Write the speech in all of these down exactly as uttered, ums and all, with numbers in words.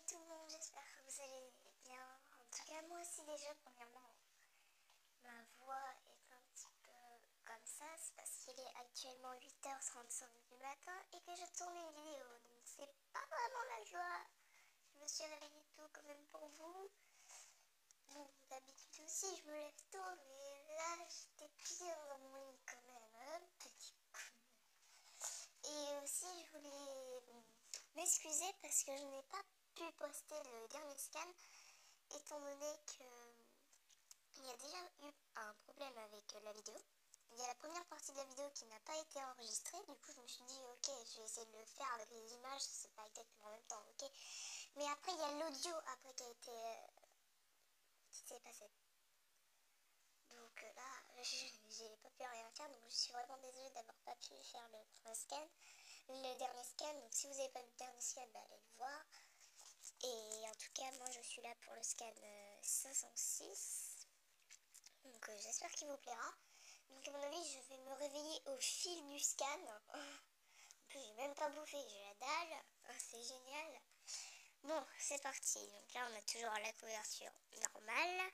tout le monde, j'espère que vous allez bien. En tout cas, moi aussi déjà, premièrement, ma voix est un petit peu comme ça. C'est parce qu'il est actuellement huit heures trente-cinq du matin et que je tourne une vidéo. Donc c'est pas vraiment la joie. Je me suis réveillée tôt quand même pour vous. Bon, d'habitude aussi, je me lève tôt, mais là, j'étais bien dans mon lit quand même. Un petit coup. Et aussi, je voulais m'excuser parce que je n'ai pas pu poster le dernier scan, étant donné que il y a déjà eu un problème avec la vidéo. Il y a la première partie de la vidéo qui n'a pas été enregistrée, du coup je me suis dit ok, je vais essayer de le faire avec les images, c'est pas exactement en même temps, ok. Mais après il y a l'audio après qui a été euh, qui s'est passé. Donc euh, là, j'ai pas pu rien faire, donc je suis vraiment désolée d'avoir pas pu faire le premier scan, le dernier scan. Donc si vous n'avez pas vu le dernier scan, bah, allez le voir. Et en tout cas, moi je suis là pour le scan euh, cinq cent six. Donc euh, j'espère qu'il vous plaira. Donc à mon avis, je vais me réveiller au fil du scan. En plus, j'ai même pas bouffé, j'ai la dalle. Oh, c'est génial. Bon, c'est parti. Donc là, on a toujours la couverture normale.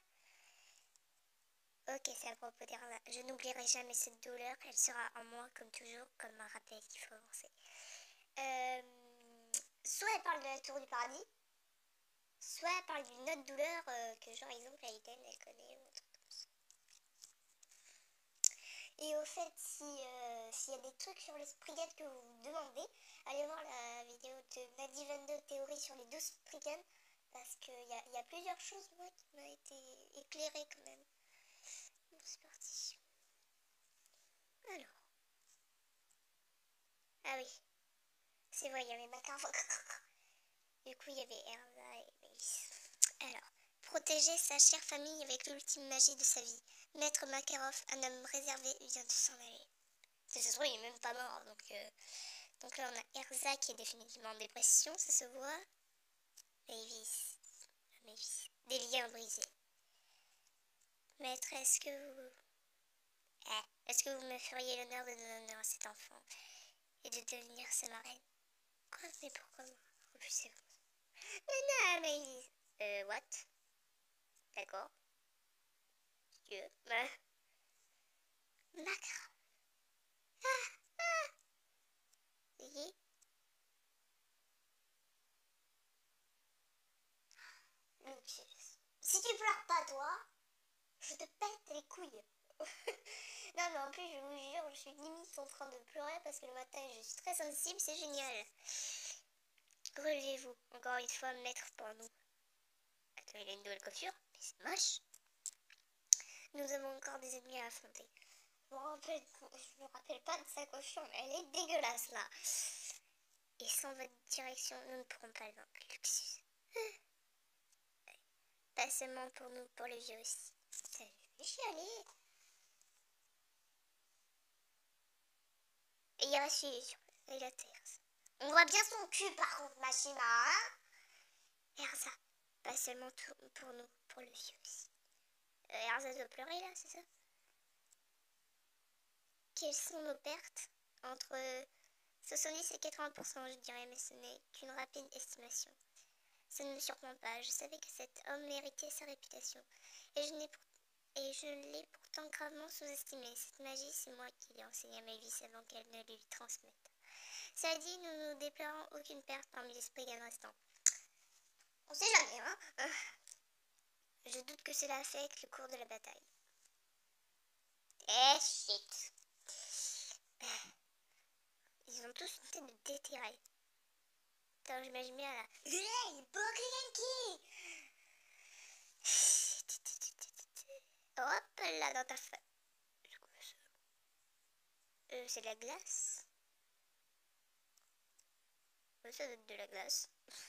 Ok, c'est à propos d'Erza. Je n'oublierai jamais cette douleur. Elle sera en moi, comme toujours, comme un rappel qu'il faut avancer. Euh, soit elle parle de la tour du paradis, soit elle parle d'une autre douleur euh, que, genre, exemple, Aiden, elle connaît ou un truc comme ça. Et au fait, si euh, s'il y a des trucs sur les Spriggan que vous vous demandez, allez voir la vidéo de Nadi vingt-deux théorie sur les douze Spriggan, parce qu'il y a, y a plusieurs choses, moi, qui m'ont été éclairées quand même. Bon, c'est parti. Alors. Ah oui. C'est vrai, il y avait Macarov. Du coup, il y avait Erza et Maïs. Alors, protéger sa chère famille avec l'ultime magie de sa vie. Maître Makarov, un homme réservé, vient de s'en aller. Ça se trouve, il est même pas mort. Donc, euh... donc là, on a Erza qui est définitivement en dépression, ça se voit. Mavis. Mavis. Des liens brisés. Maître, est-ce que vous... Eh, est-ce que vous me feriez l'honneur de donner honneur à cet enfant et de devenir sa marraine? Quoi? Mais pourquoi moi? Refusez-vous. Mais non, Mavis. Euh, what? D'accord. Dieu. Bah. Macre. Ah, ah. Oui. Luxus. Si tu pleures pas, toi, je te pète les couilles. Non, mais en plus, je vous jure, je suis limite en train de pleurer parce que le matin, je suis très sensible, c'est génial. Relevez-vous. Encore une fois, maître pour nous. Attends, il a une nouvelle coiffure, mais c'est moche. Nous avons encore des ennemis à affronter. Je me rappelle, je me rappelle pas de sa coiffure, mais elle est dégueulasse là. Et sans votre direction, nous ne pourrons pas le vaincre. Luxus. Pas seulement pour nous, pour les vieux aussi. Ça fait chialer. Et il y a sur et la terre. On voit bien son cul par contre, Machima, hein. Erza. Pas seulement pour nous, pour le vieux aussi. Euh, Erza doit pleurer là, c'est ça? Quelles sont nos pertes? Entre soixante-dix et quatre-vingts pour cent, je dirais, mais ce n'est qu'une rapide estimation. Ça ne me surprend pas, je savais que cet homme méritait sa réputation. Et je, pour... et je l'ai pourtant gravement sous-estimé. Cette magie, c'est moi qui l'ai enseignée à Mavis avant qu'elle ne lui transmette. Cela dit, nous ne déplorons aucune perte parmi les Spriggan restants. On sait jamais, hein. Je doute que cela affecte le cours de la bataille. Eh shit. Ils ont tous une tête de déterré. Attends, j'imagine bien là. Hey, Boglinki. Hop là dans ta face. C'est quoi ça? Euh, c'est de la glace. Ouais, ça doit être de la glace.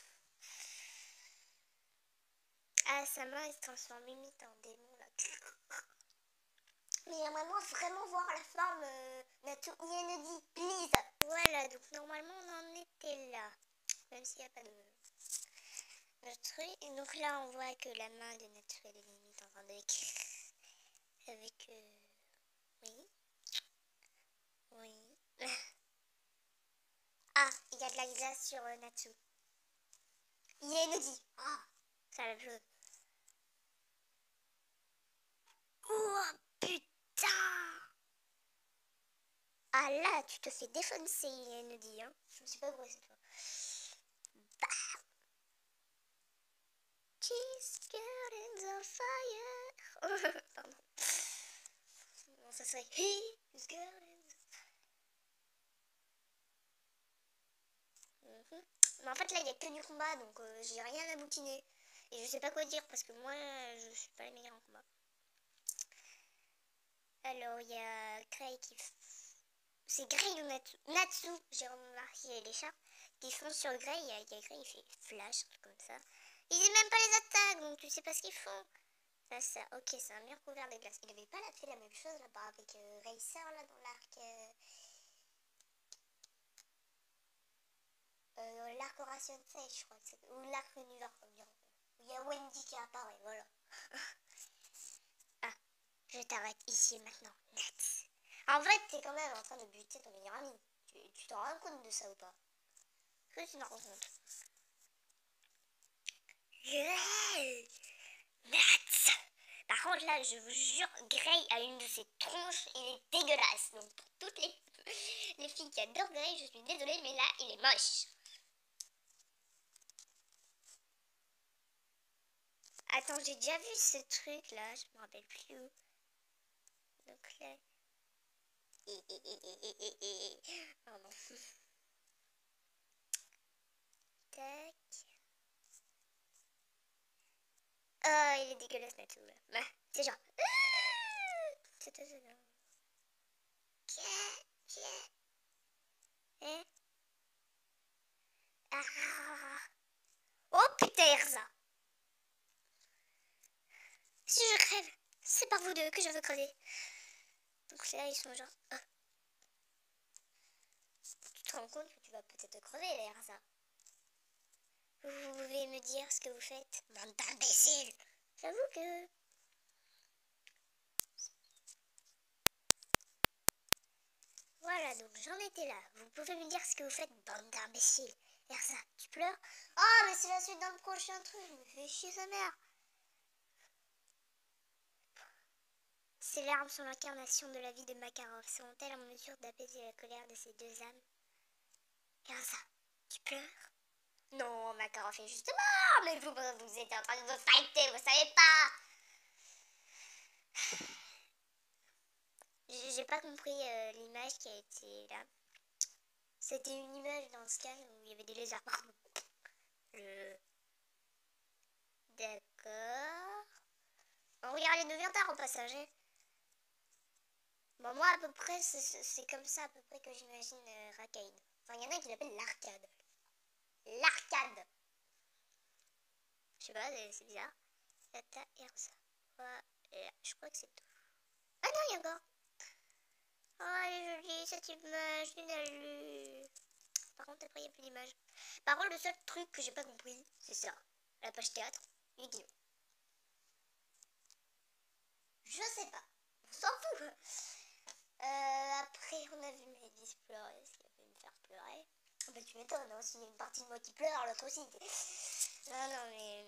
Ah, sa main elle se transforme limite en démon là. Mais j'aimerais vraiment voir la forme euh, Natu Yenedi, please. Voilà, donc normalement on en était là. Même s'il n'y a pas de... de truc. Et donc là on voit que la main de Natu elle est limite en train de écrire. Avec... Euh... Oui. Oui. Ah, il y a de la glace sur euh, Natsu. Il Yenodi. Ah, c'est la même chose. Oh putain. Ah là, tu te fais défoncer, Yenodi, hein. Je me suis pas gourée cette fois. Bah. She's getting the fire. Pardon. Non, ça serait He's getting the fire. Mais en fait, là, il n'y a que du combat, donc euh, j'ai rien à boutiner. Et je sais pas quoi dire parce que moi, je suis pas la meilleure en combat. Alors, il y a Grey qui... C'est Grey ou Natsu, Natsu j'ai remarqué les chats qui font sur Grey. Il y a, il y a Grey, il fait flash, comme ça. Ils n'aiment même pas les attaques, donc tu sais pas ce qu'ils font. Ça, ça, ok, c'est un mur couvert de glace. Il avait pas là fait la même chose là-bas avec euh, Racer là dans l'arc. Euh... Euh, l'arc Horation Sage, je crois que c'est. Ou l'arc univers, comme dire. Il y a Wendy qui apparaît, voilà. Ah, je t'arrête ici et maintenant, Nats. En fait, t'es quand même en train de buter ton meilleur ami. Tu, tu t'en rends compte de ça ou pas? Est-ce que tu t'en rends compte? Yeah, Nats. Par contre, là, je vous jure, Grey a une de ses tronches, il est dégueulasse. Donc, pour toutes les, les filles qui adorent Grey, je suis désolée, mais là, il est moche. Attends, j'ai déjà vu ce truc là, je me rappelle plus où. Donc là. Pardon. Tac. Oh, il est dégueulasse Natsu là. Bah, c'est genre. C'est tout ça. Hein? Ah. Oh putain, Erza. Si je crève, c'est par vous deux que je veux crever. Donc là, ils sont genre. Oh. Tu te rends compte que tu vas peut-être crever, là, Erza. Vous pouvez me dire ce que vous faites? Bande d'imbéciles. J'avoue que... Voilà, donc j'en étais là. Vous pouvez me dire ce que vous faites, bande d'imbéciles. Erza, tu pleures? Oh, mais c'est la suite d'un prochain truc. Je me fais chier sa mère. Ces larmes sont l'incarnation de la vie de Makarov. Seront-elles en mesure d'apaiser la colère de ces deux âmes? Erza, tu pleures? Non, Makarov est juste mort. Mais vous, vous étiez en train de vous fighter, vous savez pas. J'ai pas compris euh, l'image qui a été là. C'était une image dans Sky où il y avait des lézards. Le... D'accord. On regarde les deviantars au passage. Hein. Bon, moi, à peu près, c'est comme ça à peu près que j'imagine euh, Racade. Enfin, il y en a qui l'appellent l'arcade. L'arcade. Je sais pas, c'est bizarre. Tata Erza. Voilà, je crois que c'est tout. Ah non, il y a encore. Oh, elle est jolie cette image, une allure. Par contre, après, il n'y a plus d'image. Par contre, le seul truc que j'ai pas compris, c'est ça. La page théâtre, Yu-Gi-Oh! Je sais pas. On s'en fout. Euh, après, on a vu Mélodie pleurer, ce qui a fait me faire pleurer. Bah, tu m'étonnes, hein, s'il y a une partie de moi qui pleure, l'autre aussi. Non, non, mais...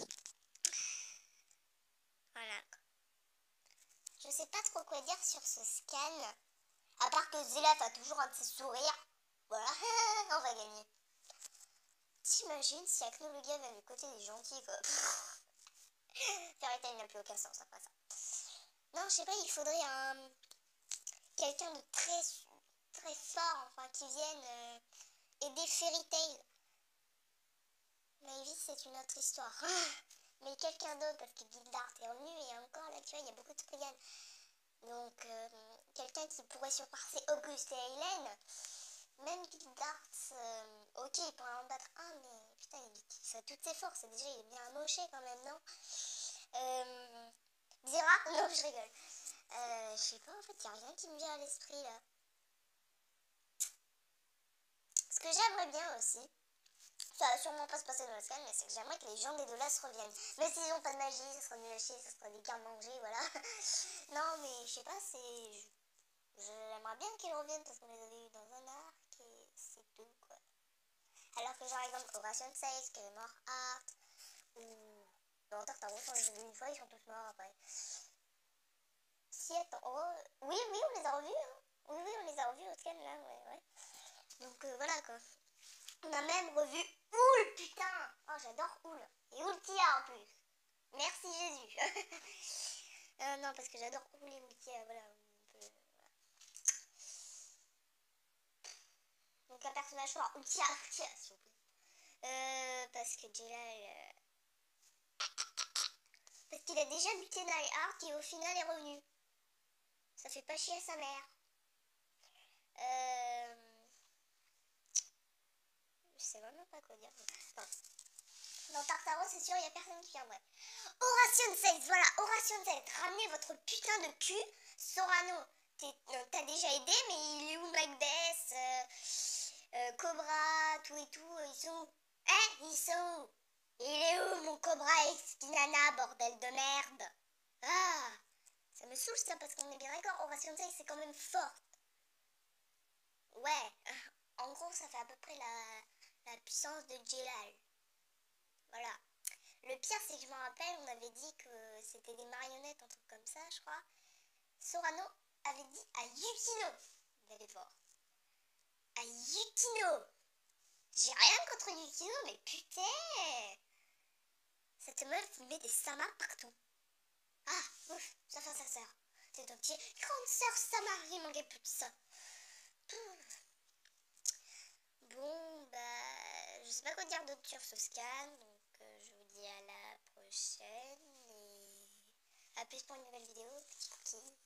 Voilà. Je sais pas trop quoi dire sur ce scan. À part que Zélaf a toujours un de ses sourires. Voilà, on va gagner. T'imagines si Akno le gars va du côté des gentils, quoi. Fairy Tail n'a plus aucun sens après ça. Non, je sais pas, il faudrait un... quelqu'un de très, très fort, enfin, qui vienne euh, aider Fairy Tail. Maybe c'est une autre histoire. Mais quelqu'un d'autre, parce que Gildart est revenu, et encore là, tu vois, il y a beaucoup de Spriggan. Donc, euh, quelqu'un qui pourrait surpasser Auguste et Hélène. Même Gildart, euh, ok, il pourrait en battre un, mais putain, il utilise toutes ses forces. Déjà, il est bien amoché quand même, non? Euh, Zera? Non, je rigole. Euh, je sais pas, en fait, il n'y a rien qui me vient à l'esprit, là. Ce que j'aimerais bien aussi, ça va sûrement pas se passer dans le scan, mais c'est que j'aimerais que les gens des Dolas reviennent. Mais s'ils n'ont pas de magie, ça sera nul à chier, ça sera des cartes mangées, voilà. Non, mais je sais pas, c'est... J'aimerais bien qu'ils reviennent parce qu'on les avait eu dans un arc et c'est tout, quoi. Alors que genre exemple Oration six, Kingdom Hearts, ou... Non, Tartaros, on les a vus une fois, ils sont tous morts après. Si, attends, oh... Oui, oui, on les a revus, hein. Oui, oui, on les a revus au scan, là, ouais, ouais. Donc euh, voilà, quoi. On a même revu Houl, putain. Oh, j'adore Houl. Et Ultia, en plus. Merci, Jésus. euh, non, parce que j'adore Houl et Ultia, voilà. On peut... voilà. Donc un personnage fort, Ultia, Ultia, s'il vous plaît. Euh, parce que Jelal... Euh... Parce qu'il a déjà buté Nightheart et au final est revenu. Ça fait pas chier à sa mère. Euh... Je sais vraiment pas quoi dire. Enfin, dans Tartaros, c'est sûr, il n'y a personne qui viendrait. Oration sept, voilà, Oration sept. Ramenez votre putain de cul. Sorano, t'as déjà aidé, mais il est où Macbeth, euh, euh, Cobra, tout et tout, ils sont où? Hein? Ils sont où? Il est où mon Cobra Esquinana, bordel de merde? Ah, ça me saoule ça, parce qu'on est bien d'accord, Oration sept, c'est quand même forte. Ouais, en gros, ça fait à peu près la, la puissance de Jelal. Voilà. Le pire, c'est que je me rappelle, on avait dit que c'était des marionnettes, un truc comme ça, je crois. Sorano avait dit à Yukino d'aller voir. À Yukino. J'ai rien contre Yukino, mais putain, cette meuf met des samas partout. Ah, ouf, ça fait sa sœur. C'est ton petit grande sœur Sama, il manquait plus de ça. Bon, bah, je sais pas quoi dire d'autre sur ce scan, donc euh, je vous dis à la prochaine et à plus pour une nouvelle vidéo, petit cookie.